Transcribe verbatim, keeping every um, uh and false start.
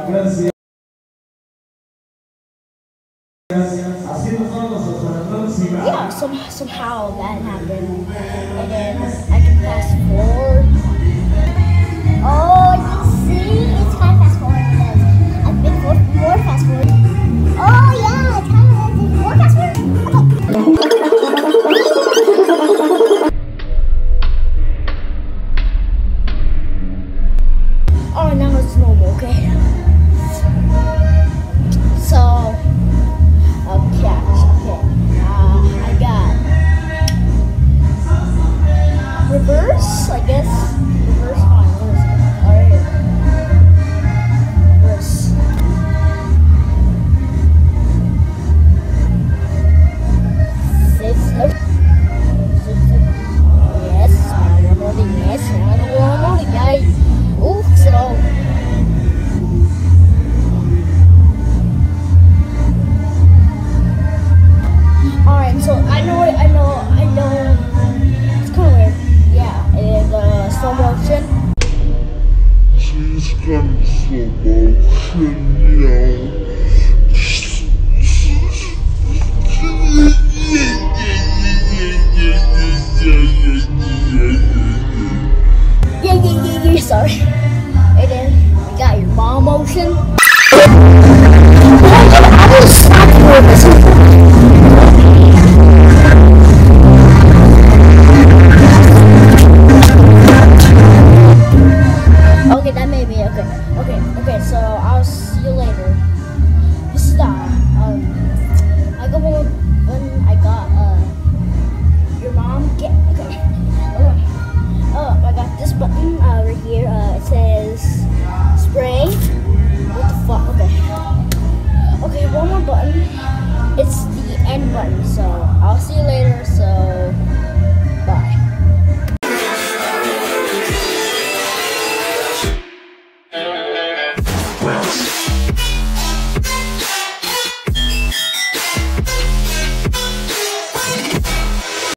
Yeah, some, somehow that happened. And then I can fast forward. Oh, you see? It's kind of fast forward because I've been more, more fast forward. Oh, yeah, it's kind of more fast forward. Okay. Oh, now it's normal, okay? So, okay, okay. Uh, I got reverse, I guess. Reverse on reverse. Alright. Reverse. Six. Yes, I'm rolling. Yes, I'm rolling, guys. Ooh, so. Alright, so I know, I know, I know. It's kind of weird. Yeah, it is uh, slow motion. She's got slow motion, yeah. Yeah, yeah, yeah, yeah, sorry. And then we got your ball motion. I will stop you with this. Okay, that made me okay. Okay, okay, so I'll see you later. This is the um I got one when I got uh your mom get okay. Alright. Oh, I got this button uh, right here. Uh, it says spray. What the fuck? Okay. Okay, one more button. It's the end button. So I'll see you later. So.